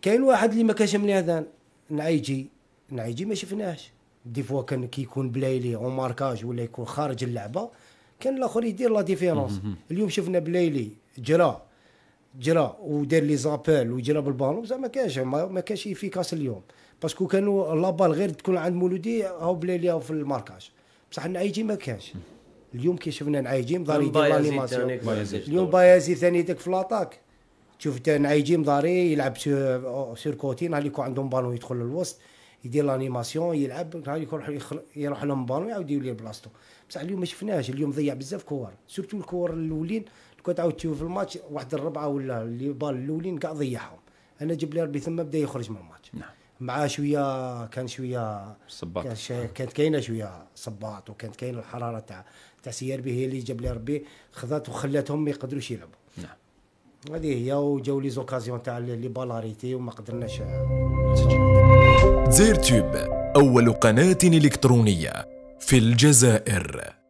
كاين واحد اللي ما كانش من هذا نعيجي ما شفناهش دي فوا، كان كيكون بلايلي اون ماركاج ولا يكون خارج اللعبه كان الاخر يدير لا ديفيرونس. اليوم شفنا بلايلي جرا ودار لي زابيل وجرا بالبالون، زعما ما كانش افيكاس اليوم، باسكو كانوا لابال غير تكون عند مولودي هاو بلايلي هاو في الماركاج، بصح نعيجي ما كانش. اليوم كي شفنا نعيجي مضاري يدير لانيماسيون. اليوم بايازي ثاني داك في لاطاك تشوف نعيجي مضاري يلعب سور كوتي، نهار اللي يكون عندهم بالون يدخل للوسط يدير لانيماسيون يلعب، نهار يروح لهم بالون يعاود يولي بلاصتو. بصح اليوم ما شفناهش، اليوم ضيع بزاف كور، سورتو الكور الاولين كنت تعاود تشوف في الماتش واحد الربعه ولا اللي بال الاولين كاع ضيعهم. انا جاب لي ربي ثم بدا يخرج من الماتش. نعم. مع شويه كان شويه صباط، كانت كاينه شويه صباط، وكانت كاينه الحراره تاع سياربي هي اللي جاب لي ربي خذات وخلاتهم ما يقدروش يلعبوا. نعم. هذه هي، وجاو لي زوكازيون تاع لي بالاريتي وما قدرناش. زير تيوب أول قناة إلكترونية في الجزائر.